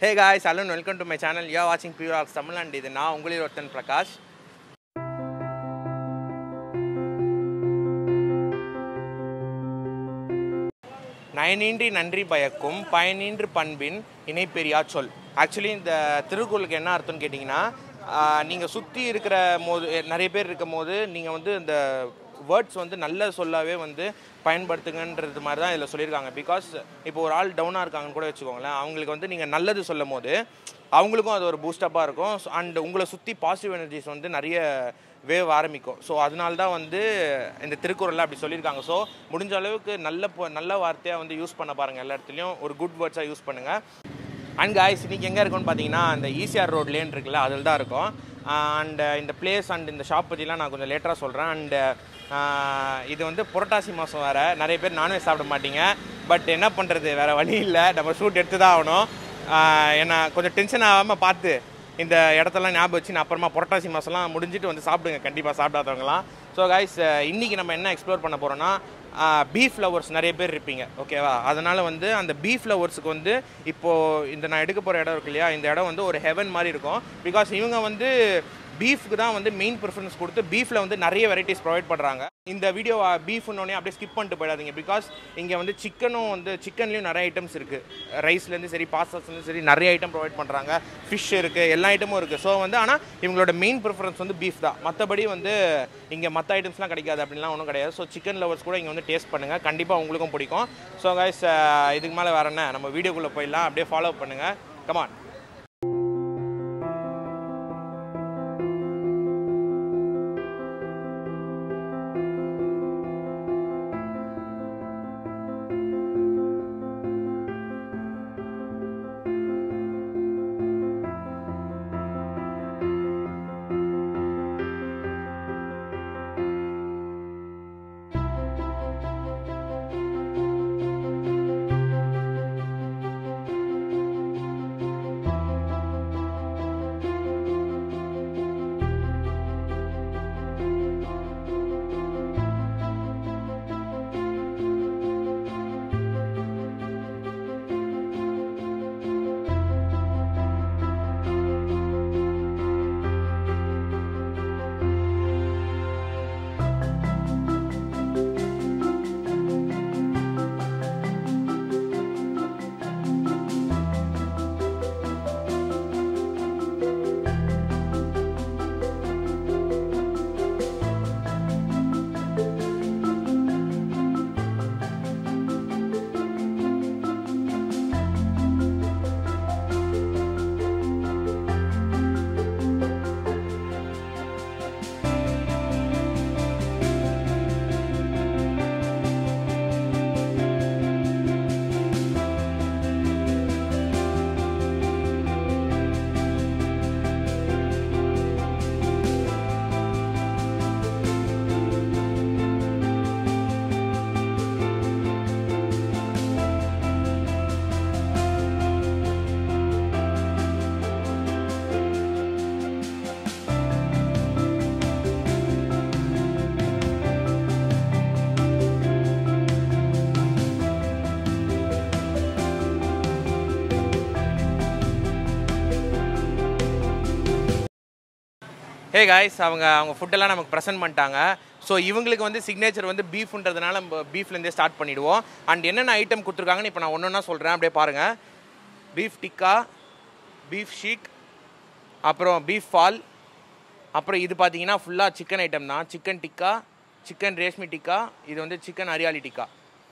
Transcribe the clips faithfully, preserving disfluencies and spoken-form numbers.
Hey guys, hello and welcome to my channel. You are watching Pure Rocks Tamil and இது நான் உங்களில் ஒருத்தன் பிரகாஷ். நயனின்றி நன்றி பயக்கும் பயனின்றி பண்பின் இணை பெரியா சொல். ஆக்சுவலி இந்த திருக்குறளுக்கு என்ன அர்த்தம்னு கேட்டிங்கன்னா, நீங்கள் சுற்றி இருக்கிற போது நிறைய பேர் இருக்கும் போது நீங்கள் வந்து இந்த வேர்ட்ஸ் வந்து நல்ல சொல்லாவே வந்து பயன்படுத்துங்கன்றது மாதிரி தான் இதில் சொல்லியிருக்காங்க. பிகாஸ் இப்போ ஒரு ஆள் டவுனாக இருக்காங்கன்னு கூட வச்சுக்கோங்களேன், அவங்களுக்கு வந்து நீங்கள் நல்லது சொல்லும் போது அவங்களுக்கும் அது ஒரு பூஸ்டப்பாக இருக்கும். அண்ட் உங்களை சுற்றி பாசிட்டிவ் எனர்ஜிஸ் வந்து நிறைய வேவ் ஆரம்பிக்கும். ஸோ அதனால தான் வந்து இந்த திருக்குறளில் அப்படி சொல்லியிருக்காங்க. ஸோ முடிஞ்ச அளவுக்கு நல்ல நல்ல வார்த்தையாக வந்து யூஸ் பண்ண பாருங்கள், எல்லா இடத்துலையும் ஒரு குட் வேர்ட்ஸாக யூஸ் பண்ணுங்கள். அண்ட் காய்ஸ், இன்றைக்கி எங்கே இருக்குன்னு பார்த்தீங்கன்னா, அந்த ஈசிஆர் ரோட் லேன் இருக்குல்ல, அதில் தான் இருக்கும். அண்ட் இந்த பிளேஸ் அண்ட் இந்த ஷாப் பற்றிலாம் நான் கொஞ்சம் லேட்டராக சொல்கிறேன். அண்டு இது வந்து புரட்டாசி மாதம் வேறு, நிறைய பேர் நான்வெஜ் சாப்பிட மாட்டீங்க. பட் என்ன பண்ணுறது, வேறு வழி இல்லை, நம்ம ஷூட் எடுத்து தான் ஆகணும். ஏன்னா கொஞ்சம் டென்ஷன் ஆகாமல் பார்த்து இந்த இடத்தெல்லாம் ஞாபகம் வச்சு நான் அப்புறமா புரட்டாசி மாதம்லாம் முடிஞ்சிட்டு வந்து சாப்பிடுங்க, கண்டிப்பாக சாப்பிடாதவங்களாம். ஸோ காய்ஸ், இன்றைக்கி நம்ம என்ன எக்ஸ்ப்ளோர் பண்ண போகிறோன்னா, பீஃப் லவர்ஸ் நிறைய பேர் இருப்பீங்க, ஓகேவா? அதனால் வந்து அந்த பீஃப் லவர்ஸுக்கு வந்து இப்போது இந்த நான் எடுக்க போகிற இடம் இருக்கு இல்லையா, இந்த இடம் வந்து ஒரு ஹெவன் மாதிரி இருக்கும். பிகாஸ் இவங்க வந்து பீஃப்க்கு தான் வந்து மெயின் ப்ரிஃபரன்ஸ் கொடுத்து பீஃபில் வந்து நிறைய வெரைட்டிஸ் ப்ரொவைட் பண்ணுறாங்க. இந்த வீடியோ பீஃப்னோடனே அப்படியே ஸ்கிப் பண்ணிட்டு போயிடாதீங்க. பிகாஸ் இங்கே வந்து சிக்கனும் வந்து சிக்கன்லேயும் நிறைய ஐட்டம்ஸ் இருக்குது. ரைஸ்லேருந்து சரி, பாஸ்தாஸ்லேருந்து சரி, நிறைய ஐட்டம் ப்ரொவைட் பண்ணுறாங்க. ஃபிஷ் இருக்குது, எல்லா ஐட்டமும் இருக்குது. ஸோ வந்து ஆனால் இவங்களோட மெயின் ப்ரிஃபரன்ஸ் வந்து பீஃப் தான். மற்றபடி வந்து இங்கே மற்ற ஐட்டம்ஸ்லாம் கிடைக்காது அப்படின்லாம் ஒன்றும் கிடையாது. ஸோ சிக்கன் லவர்ஸ் கூட இங்கே வந்து டேஸ்ட் பண்ணுங்கள், கண்டிப்பாக உங்களுக்கும் பிடிக்கும். ஸோ கைஸ், இதுக்கு மேலே வேறு என்ன, நம்ம வீடியோக்குள்ளே போயிடலாம். அப்படியே ஃபாலோ பண்ணுங்கள், கமான். ஹே காய்ஸ், அவங்க அவங்க ஃபுட்டெல்லாம் நமக்கு ப்ரெசென்ட் பண்ணிட்டாங்க. ஸோ இவங்களுக்கு வந்து சிக்னேச்சர் வந்து பீஃப்ன்றதுனால நம்ம பீஃப்லேருந்தே ஸ்டார்ட் பண்ணிவிடுவோம். அண்ட் என்னென்ன ஐட்டம் கொடுத்துருக்காங்கன்னு இப்போ நான் ஒன்று ஒன்றா சொல்கிறேன், அப்படியே பாருங்கள். பீஃப் டிக்கா, பீஃப் ஷீக், அப்புறம் பீஃப் ஃபால், அப்புறம் இது பார்த்தீங்கன்னா ஃபுல்லாக சிக்கன் ஐட்டம் தான். சிக்கன் டிக்கா, சிக்கன் ரேஷ்மி டிக்கா, இது வந்து சிக்கன் ஹரியாலி டிக்கா.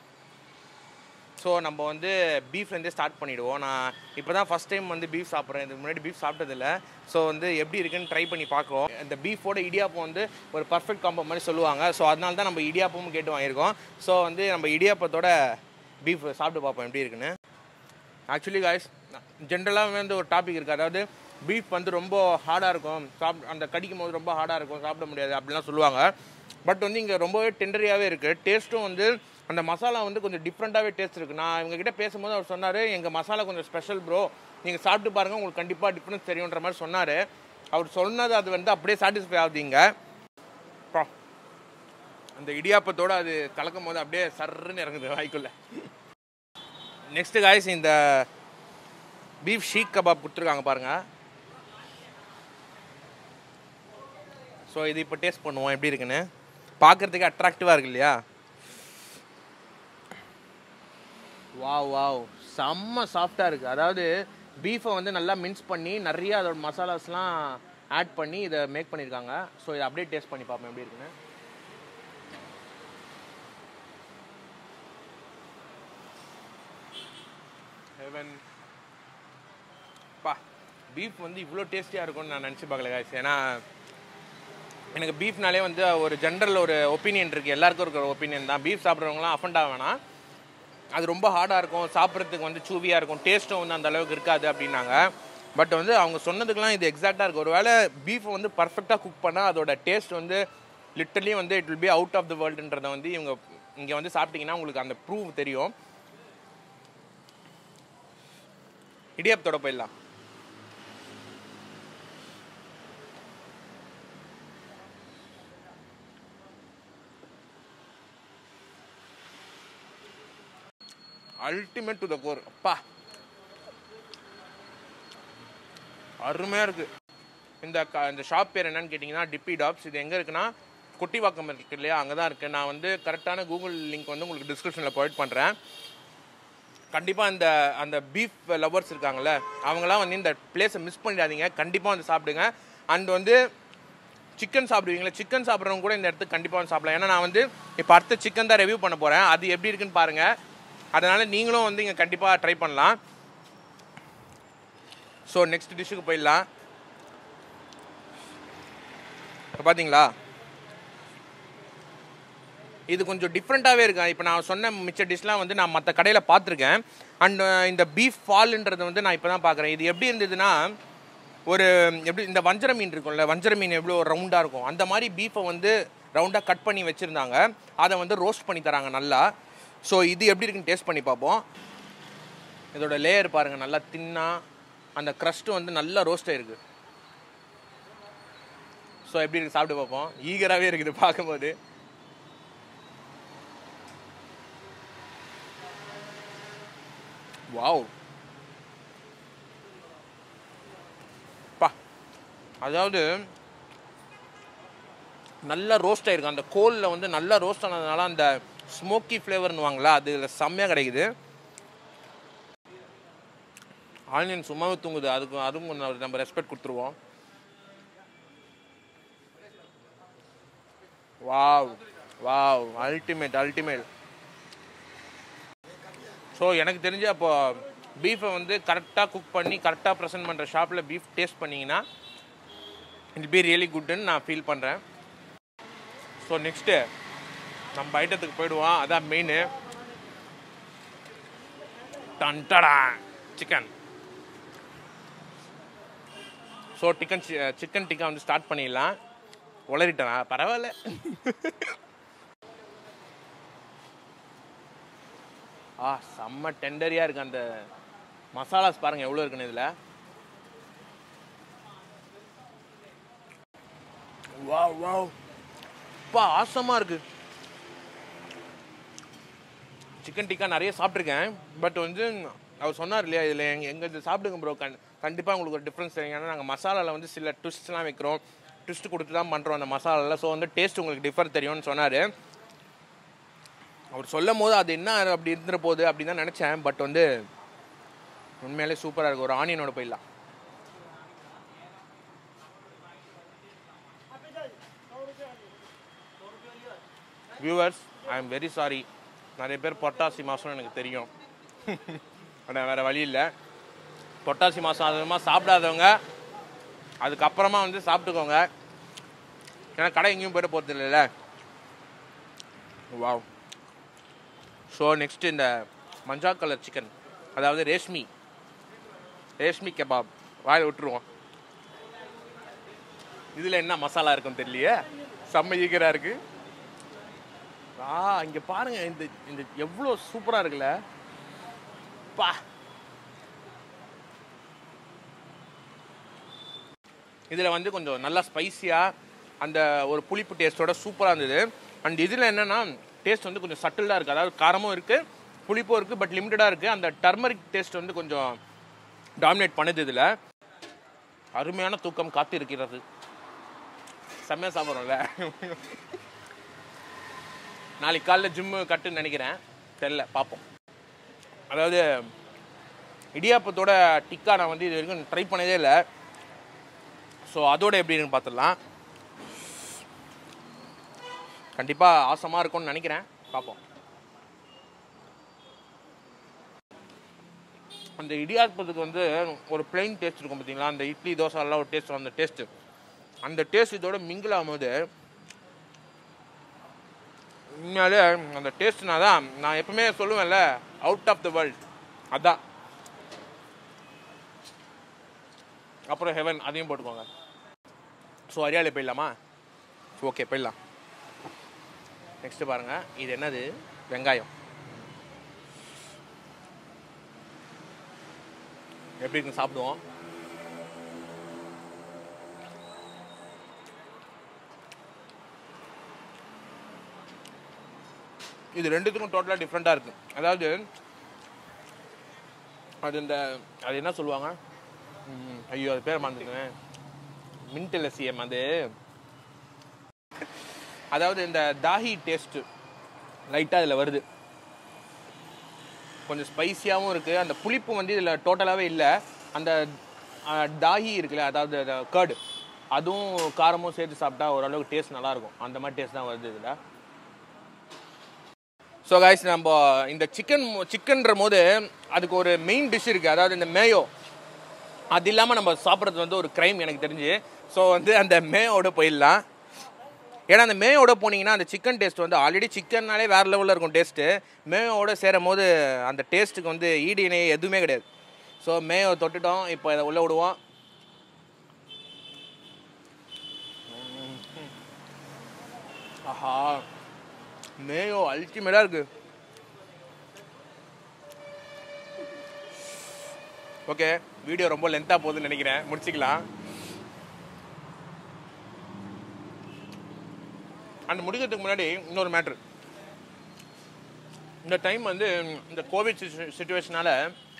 ஸோ நம்ம வந்து பீஃப்லேருந்தே ஸ்டார்ட் பண்ணிவிடுவோம். நான் இப்போ தான் ஃபஸ்ட் டைம் வந்து பீஃப் சாப்பிட்றேன், இதுக்கு முன்னாடி பீஃப் சாப்பிட்டதில்ல. ஸோ வந்து எப்படி இருக்குன்னு ட்ரை பண்ணி பார்க்குறோம். இந்த பீஃபோட இடியாப்பம் வந்து ஒரு பர்ஃபெக்ட் காம்போ மாதிரி சொல்லுவாங்க. ஸோ அதனால தான் நம்ம இடியாப்பமும் கேட்டு வாங்கியிருக்கோம். ஸோ வந்து நம்ம இடியாப்பத்தோட பீஃப் சாப்பிட்டு பார்ப்போம் எப்படி இருக்குன்னு. ஆக்சுவலி காய்ஸ், ஜென்ரலாக வந்து ஒரு டாபிக் இருக்குது, அதாவது பீஃப் வந்து ரொம்ப ஹார்டாக இருக்கும், சாப் அந்த கடிக்கும் போது ரொம்ப ஹார்டாக இருக்கும், சாப்பிட முடியாது அப்படிலாம் சொல்லுவாங்க. பட் வந்து இங்கே ரொம்பவே டெண்டரியாகவே இருக்குது. டேஸ்ட்டும் வந்து அந்த மசாலா வந்து கொஞ்சம் டிஃப்ரெண்ட்டாகவே டேஸ்ட் இருக்குது. நான் இவங்ககிட்ட பேசும்போது அவர் சொன்னார், எங்கள் மசாலா கொஞ்சம் ஸ்பெஷல் ப்ரோ, நீங்கள் சாப்பிட்டு பாருங்கள், உங்களுக்கு கண்டிப்பாக டிஃப்ரென்ஸ் தெரியுன்ற மாதிரி சொன்னார். அவர் சொன்னது அது வந்து அப்படியே சாட்டிஸ்ஃபை ஆகுதுங்க. அந்த இடியாப்பத்தோடு அது கலக்கும் போது அப்படியே சர்ன்னு இறங்குது வாய்க்குள்ள. நெக்ஸ்ட்டு காய்ஸ், இந்த பீஃப் ஷீக் கபாப் கொடுத்துருக்காங்க பாருங்கள். ஸோ இது இப்போ டேஸ்ட் பண்ணுவோம் எப்படி இருக்குன்னு. பார்க்குறதுக்கு அட்ராக்டிவாக இருக்கு இல்லையா? வாவ் வாவ், செம்ம சாஃப்டாக இருக்குது. அதாவது பீஃபை வந்து நல்லா மின்ஸ் பண்ணி நிறைய அதோட மசாலாஸ்லாம் ஆட் பண்ணி இதை மேக் பண்ணியிருக்காங்க. ஸோ இதை அப்படியே டேஸ்ட் பண்ணி பார்ப்போம் எப்படி இருக்குன்னு. ஹெவன் பா, பீஃப் வந்து இவ்வளோ டேஸ்டியாக இருக்கும்னு நான் நினச்சி பார்க்கல guys. ஏன்னா எனக்கு பீஃப்னாலே வந்து ஒரு ஜென்ரல் ஒரு ஒப்பீனியன் இருக்குது, எல்லாருக்கும் இருக்கிற ஒப்பீனியன் தான். பீஃப் சாப்பிட்றவங்களாம் அஃபண்ட் ஆக வேணாம், அது ரொம்ப ஹார்டாக இருக்கும், சாப்பிட்றதுக்கு வந்து சூவியாக இருக்கும், டேஸ்ட்டும் வந்து அந்த அளவுக்கு இருக்காது அப்படின்னாங்க. பட் வந்து அவங்க சொன்னதுக்கெலாம் இது எக்ஸாக்டாக இருக்குது. ஒரு வேளை பீஃபை வந்து பர்ஃபெக்டாக குக் பண்ணால் அதோட டேஸ்ட் வந்து லிட்டர்லி வந்து it will be out of the வேர்ல்டுன்றதை வந்து இவங்க இங்கே வந்து சாப்பிட்டீங்கன்னா உங்களுக்கு அந்த ப்ரூவ் தெரியும். இடியாப்பத்தோட போயிடலாம். Ultimate to the core. அப்பா அருமையாக இருக்குது. இந்த க இந்த ஷாப் பேர் என்னன்னு கேட்டிங்கன்னா டிப்பி டாப்ஸ். இது எங்கே இருக்குன்னா கொட்டிவாக்கம் இருக்குது இல்லையா, அங்கே தான் இருக்குது. நான் வந்து கரெக்டான கூகுள் லிங்க் வந்து உங்களுக்கு டிஸ்கிரிப்ஷனில் ப்ரொவைட் பண்ணுறேன். கண்டிப்பாக இந்த அந்த பீஃப் லவர்ஸ் இருக்காங்கள்ல, அவங்களாம் வந்து இந்த பிளேஸை மிஸ் பண்ணிடாதீங்க, கண்டிப்பாக வந்து சாப்பிடுங்க. அண்ட் வந்து சிக்கன் சாப்பிடுவீங்களா, சிக்கன் சாப்பிட்றவங்க கூட இந்த இடத்துக்கு கண்டிப்பாக வந்து சாப்பிடலாம். ஏன்னா நான் வந்து இப்போ அடுத்த சிக்கன் தான் ரிவ்யூ பண்ண போகிறேன், அது எப்படி இருக்குன்னு பாருங்கள். அதனால் நீங்களும் வந்து இங்கே கண்டிப்பாக ட்ரை பண்ணலாம். ஸோ நெக்ஸ்ட் டிஷ்ஷுக்கு போயிடலாம். இப்போ பார்த்தீங்களா, இது கொஞ்சம் டிஃப்ரெண்ட்டாகவே இருக்கு. இப்போ நான் சொன்ன மிச்ச டிஷ்லாம் வந்து நான் மற்ற கடையில் பார்த்துருக்கேன். அண்ட் இந்த பீஃப் ஃபால்ன்றது வந்து நான் இப்போ தான் பார்க்குறேன். இது எப்படி இருந்ததுன்னா, ஒரு எப்படி இந்த வஞ்சர மீன் இருக்கும்ல, வஞ்சர மீன் எவ்வளோ ரவுண்டாக இருக்கும், அந்த மாதிரி பீஃபை வந்து ரவுண்டாக கட் பண்ணி வச்சுருந்தாங்க. அதை வந்து ரோஸ்ட் பண்ணி தராங்க நல்லா. ஸோ இது எப்படி இருக்குன்னு டேஸ்ட் பண்ணி பார்ப்போம். இதோட லேயர் பாருங்கள், நல்லா தின்னா, அந்த க்ரஸ்ட்டு வந்து நல்லா ரோஸ்ட் ஆகிருக்கு. ஸோ எப்படி இருக்குது சாப்பிட்டு பார்ப்போம். ஈகராகவே இருக்குது பார்க்கும்போது. வாவ் பா, அதாவது நல்லா ரோஸ்ட் ஆகிருக்கு. அந்த கோலில் வந்து நல்லா ரோஸ்ட் ஆனதுனால அந்த ஸ்மோக்கி ஃப்ளேவர்னு வாங்களா, அது செம்மையாக கிடைக்குது. ஆனியன் சும்மாவே தூங்குது, அதுக்கு அதுவும் கொஞ்சம் நம்ம ரெஸ்பெக்ட் கொடுத்துருவோம். Wow wow, ultimate ultimate. So எனக்கு தெரிஞ்சு அப்போ பீஃபை வந்து கரெக்டாக குக் பண்ணி கரெக்டாக ப்ரெசென்ட் பண்ணுற ஷாப்பில் பீஃப் டேஸ்ட் பண்ணிங்கன்னா இட் பி ரியலி குட்னு நான் ஃபீல் பண்ணுறேன். ஸோ நெக்ஸ்ட்டு நம்ம ஐட்டத்துக்கு போயிடுவோம். அதான் மெயின். டன்டடா chicken. So chicken chicken tikka வந்து ஸ்டார்ட் பண்ணிடலாம். உளறிட்டனா பரவாயில்ல. ஆ செம்ம டெண்டரியாக இருக்குது. அந்த மசாலாஸ் பாருங்கள் எவ்வளோ இருக்குன்னு இதில். வாவ் வாவ் அப்பா, ஆசமாக இருக்குது. சிக்கன் டிக்கா நிறைய சாப்பிட்ருக்கேன். பட் வந்து அவர் சொன்னார் இல்லையா, இதில் எங் எங்கள் இது சாப்பிடுங்க ப்ரோ, கண் கண்டிப்பாக உங்களுக்கு ஒரு டிஃப்ரென்ஸ் தெரியும். ஏன்னா நாங்கள் மசாலாவில் வந்து சில ட்விஸ்ட்லாம் வைக்கிறோம், ட்விஸ்ட் கொடுத்து தான் பண்ணுறோம் அந்த மசாலாவில். ஸோ வந்து டேஸ்ட் உங்களுக்கு டிஃபர் தெரியும்னு சொன்னார். அவர் சொல்லும் போது அது என்ன அப்படி இருந்துற போகுது அப்படின்னு தான் நினச்சேன். பட் வந்து உண்மையிலே சூப்பராக இருக்குது. ஒரு ஆனியனோட போயிடலாம். Viewers, I am very sorry. நிறைய பேர் பொட்டாசி மாதம்னு எனக்கு தெரியும், ஆனால் வேறு வழி இல்லை. பொட்டாசி மாதம் அதிகமாக சாப்பிடாதவங்க அதுக்கப்புறமா வந்து சாப்பிட்டுக்கோங்க. ஏன்னா கடை எங்கேயும் போய்ட்டு போகிறது இல்லைல்ல. வாவ். ஸோ நெக்ஸ்ட்டு இந்த மஞ்சா கலர் சிக்கன், அதாவது ரேஷ்மி ரேஷ்மி கெபாப் வாயில் விட்டுருவோம். இதில் என்ன மசாலா இருக்குன்னு தெரியலையே, செம்ம ஈகராக இருக்குது. ஆ இங்கே பாருங்கள், இந்த இந்த எவ்வளோ சூப்பராக இருக்குல்ல பா. இதில் வந்து கொஞ்சம் நல்லா ஸ்பைஸியாக அந்த ஒரு புளிப்பு டேஸ்ட்டோட சூப்பராக இருந்தது. அண்ட் இதில் என்னென்னா டேஸ்ட் வந்து கொஞ்சம் சட்டிலாக இருக்குது. அதாவது காரமும் இருக்குது, புளிப்பும் இருக்குது, பட் லிமிட்டடாக இருக்குது. அந்த டர்மரிக் டேஸ்ட் வந்து கொஞ்சம் டாமினேட் பண்ணுது இதில். அருமையான தூக்கம் காத்து இருக்கிறது. செம்மையாக சாப்பிட்றோம்ல. நாளைக்கு காலையில் ஜிம்மு கட்டுன்னு நினைக்கிறேன், தெரில, பார்ப்போம். அதாவது இடியாப்பத்தோட டிக்கா நான் வந்து இது வரைக்கும் ட்ரை பண்ணதே இல்லை. ஸோ அதோட எப்படின்னு பார்த்துடலாம். கண்டிப்பாக ஆசமாக இருக்கும்னு நினைக்கிறேன், பார்ப்போம். அந்த இடியாப்பத்துக்கு வந்து ஒரு பிளெயின் டேஸ்ட் இருக்கும் பார்த்தீங்களா, அந்த இட்லி தோசை எல்லாம் ஒரு டேஸ்ட், அந்த டேஸ்ட்டு அந்த டேஸ்ட் இதோட மிங்கிள் ஆகும்போது உண்மையாலே அந்த டேஸ்ட்னா தான் நான் எப்பவுமே சொல்லுவேன்ல, அவுட் ஆஃப் த வேர்ல்ட். அதான். அப்புறம் ஹெவன், அதையும் போட்டுக்கோங்க. ஸோ அரியாலே போயிடலாமா? ஓகே, போயிடலாம். நெக்ஸ்ட்டு பாருங்கள், இது என்னது? வெங்காயம். எப்படி இருக்குன்னு சாப்பிடுவோம். இது ரெண்டுத்துக்கும் டோட்டலாக டிஃப்ரெண்ட்டாக இருக்குது. அதாவது அது இந்த அது என்ன சொல்லுவாங்க, ஐயோ அது பேர் மறந்துட்டேன், மின்ட் லசியம். அது அதாவது இந்த தாஹி டேஸ்ட்டு லைட்டாக இதில் வருது. கொஞ்சம் ஸ்பைஸியாகவும் இருக்குது. அந்த புளிப்பு வந்து இதில் டோட்டலாகவே இல்லை. அந்த தாஹி இருக்குல்ல, அதாவது கர்டு, அதுவும் காரமும் சேர்த்து சாப்பிட்டா ஓரளவுக்கு டேஸ்ட் நல்லாயிருக்கும். அந்த மாதிரி டேஸ்ட் தான் வருது இதில். ஸோ கைஸ், நம்ம இந்த சிக்கன் சிக்கன்ற போது அதுக்கு ஒரு மெயின் டிஷ் இருக்குது, அதாவது இந்த மேயோ. அது இல்லாமல் நம்ம சாப்பிட்றது வந்து ஒரு க்ரைம் எனக்கு தெரிஞ்சு. ஸோ வந்து அந்த மேயோட போயிடலாம். ஏன்னா அந்த மேயோட போனீங்கன்னா அந்த சிக்கன் டேஸ்ட் வந்து ஆல்ரெடி சிக்கன்னாலே வேறு லெவலில் இருக்கும் டேஸ்ட்டு. மேயோட சேரும் போது அந்த டேஸ்ட்டுக்கு வந்து ஈடு இணை எதுவுமே கிடையாது. ஸோ மேயோ தொட்டுட்டோம், இப்போ இதை உள்ளே விடுவோம். ஆஹா, மேயோ அல்டிமேட்டாக இருக்குது. ஓகே, வீடியோ ரொம்ப லென்த்தாக போகுதுன்னு நினைக்கிறேன், முடிச்சிக்கலாம். அண்ட் முடிக்கிறதுக்கு முன்னாடி இன்னொரு மேட்ரு. இந்த டைம் வந்து இந்த கோவிட் சிச்சுவேஷனால்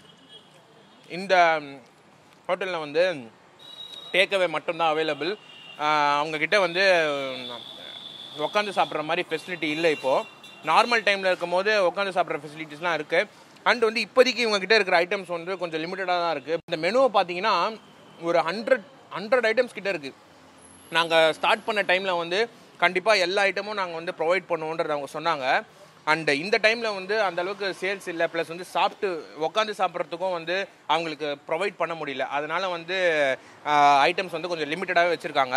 இந்த ஹோட்டலில் வந்து டேக்அவே மட்டும்தான் அவைலபிள். அவங்கக்கிட்ட வந்து உட்காந்து சாப்பிட்ற மாதிரி ஃபெசிலிட்டி இல்லை இப்போது. நார்மல் டைமில் இருக்கும் போது உட்காந்து சாப்பிட்ற ஃபெசிலிட்டிஸ்லாம் இருக்குது. அண்ட் வந்து இப்போதைக்கு இவங்ககிட்ட இருக்கிற ஐட்டம்ஸ் வந்து கொஞ்சம் லிமிட்டடாக தான் இருக்குது. இந்த மெனுவை பார்த்தீங்கன்னா ஒரு ஹண்ட்ரட் ஹண்ட்ரட் ஐட்டம்ஸ் கிட்டே இருக்குது. நாங்கள் ஸ்டார்ட் பண்ண டைமில் வந்து கண்டிப்பாக எல்லா ஐட்டமும் நாங்கள் வந்து ப்ரொவைட் பண்ணுவோன்றது அவங்க சொன்னாங்க. அண்ட் இந்த டைமில் வந்து அந்தளவுக்கு சேல்ஸ் இல்லை, ப்ளஸ் வந்து சாப்பிட்டு உட்காந்து சாப்பிட்றதுக்கும் வந்து அவங்களுக்கு ப்ரொவைட் பண்ண முடியல. அதனால் வந்து ஐட்டம்ஸ் வந்து கொஞ்சம் லிமிட்டடாகவே வச்சுருக்காங்க.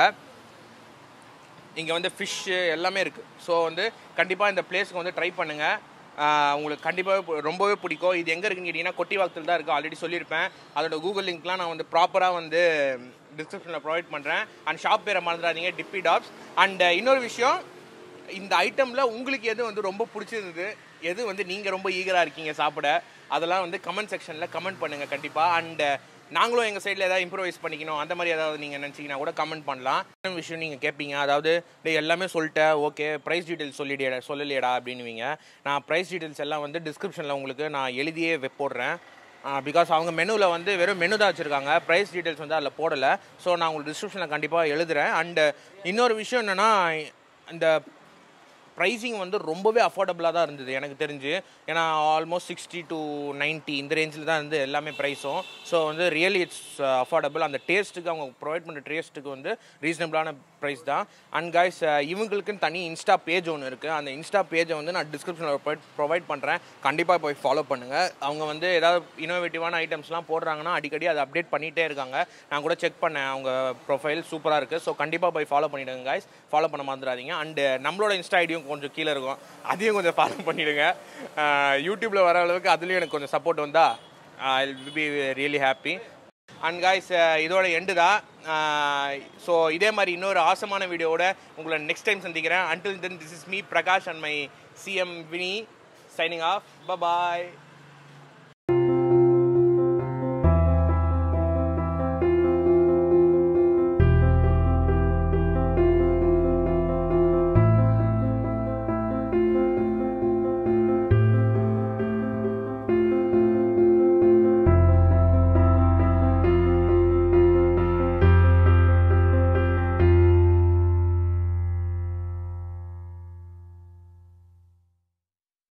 இங்கே வந்து ஃபிஷ்ஷு எல்லாமே இருக்குது. ஸோ வந்து கண்டிப்பாக இந்த பிளேஸுக்கு வந்து ட்ரை பண்ணுங்கள், உங்களுக்கு கண்டிப்பாகவே ரொம்பவே பிடிக்கும். இது எங்கே இருக்குன்னு கேட்டிங்கன்னா கொட்டிவாக்கத்தில் தான் இருக்குது, ஆல்ரெடி சொல்லியிருப்பேன். அதோட கூகுள் லிங்க்லாம் நான் வந்து ப்ராப்பராக வந்து டிஸ்கிரிப்ஷனில் ப்ரொவைட் பண்ணுறேன். அண்ட் ஷாப் பேரை மறந்துடாதீங்க, டிப்பி டாப்ஸ். அண்ட் இன்னொரு விஷயம், இந்த ஐட்டமில் உங்களுக்கு எது வந்து ரொம்ப பிடிச்சிருந்தது, எது வந்து நீங்கள் ரொம்ப ஈகராக இருக்கீங்க சாப்பிட, அதெல்லாம் வந்து கமெண்ட் செக்ஷனில் கமெண்ட் பண்ணுங்கள் கண்டிப்பாக. அண்ட் நாங்களும் எங்கள் சைடில் ஏதாவது இம்ப்ரூவைஸ் பண்ணிக்கணும் அந்த மாதிரி ஏதாவது நீங்கள் நினச்சிங்கன்னா கூட கமெண்ட் பண்ணலாம். இன்னொரு விஷயம் நீங்கள் கேட்பீங்க, அதாவது எல்லாமே சொல்லிட்டேன், ஓகே ப்ரைஸ் டீட்டெயில்ஸ் சொல்லிடியடா சொல்லலையடா அப்படின்னுவீங்க. நான் ப்ரைஸ் டீட்டெயில்ஸ் எல்லாம் வந்து டிஸ்கிரிப்ஷனில் உங்களுக்கு நான் எழுதியே போடுறேன். பிகாஸ் அவங்க மெனுவில் வந்து வெறும் மெனு தான் வச்சுருக்காங்க, ப்ரைஸ் டீட்டெயில்ஸ் வந்து அதில் போடலை. ஸோ நான் உங்களுக்கு டிஸ்கிரிப்ஷனில் கண்டிப்பாக எழுதுகிறேன். அண்டு இன்னொரு விஷயம் என்னென்னா, இந்த ப்ரைஸிங் வந்து ரொம்பவே அஃபோர்டபுளாக தான் இருந்தது எனக்கு தெரிஞ்சு. ஏன்னா ஆல்மோஸ்ட் சிக்ஸ்டி டு நைன்ட்டி இந்த ரேஞ்சில் தான் இருந்து எல்லாமே ப்ரைஸும். ஸோ வந்து ரியலி இட்ஸ் அஃபோர்டபுள். அந்த டேஸ்ட்டுக்கு அவங்க ப்ரொவைட் பண்ணுற டேஸ்ட்டுக்கு வந்து ரீசனபிளான ப்ரைஸ் தான். அண்ட் கைஸ், இவங்களுக்குன்னு தனி இன்ஸ்டா பேஜ் ஒன்று இருக்குது. அந்த இன்ஸ்டா பேஜை வந்து நான் டிஸ்கிரிப்ஷனில் ப்ரொவைட் பண்ணுறேன், கண்டிப்பாக போய் ஃபாலோ பண்ணுங்கள். அவங்க வந்து ஏதாவது இனோவேட்டிவான ஐட்டம்ஸ்லாம் போடுறாங்கன்னா அடிக்கடி அதை அப்டேட் பண்ணிகிட்டே இருக்காங்க. நான் கூட செக் பண்ணேன், அவங்க ப்ரொஃபைல் சூப்பராக இருக்குது. ஸோ கண்டிப்பாக போய் ஃபாலோ பண்ணிவிடுங்க கைஸ், ஃபாலோ பண்ண மறந்துடாதீங்க. அண்டு நம்மளோட இன்ஸ்டா ஐடியும் கொஞ்சம் கீழே இருக்கும், அதையும் கொஞ்சம் ஃபாலோ பண்ணிவிடுங்க. யூடியூப்பில் வர அளவுக்கு அதுலேயும் எனக்கு கொஞ்சம் சப்போர்ட் வந்தால் I will be really happy. And guys, இதோட எண்டு தான். ஸோ இதே மாதிரி இன்னொரு ஆசமான வீடியோவோட உங்களை நெக்ஸ்ட் டைம் சந்திக்கிறேன். Until then, this is me Prakash and my CM Vini signing off. Bye bye.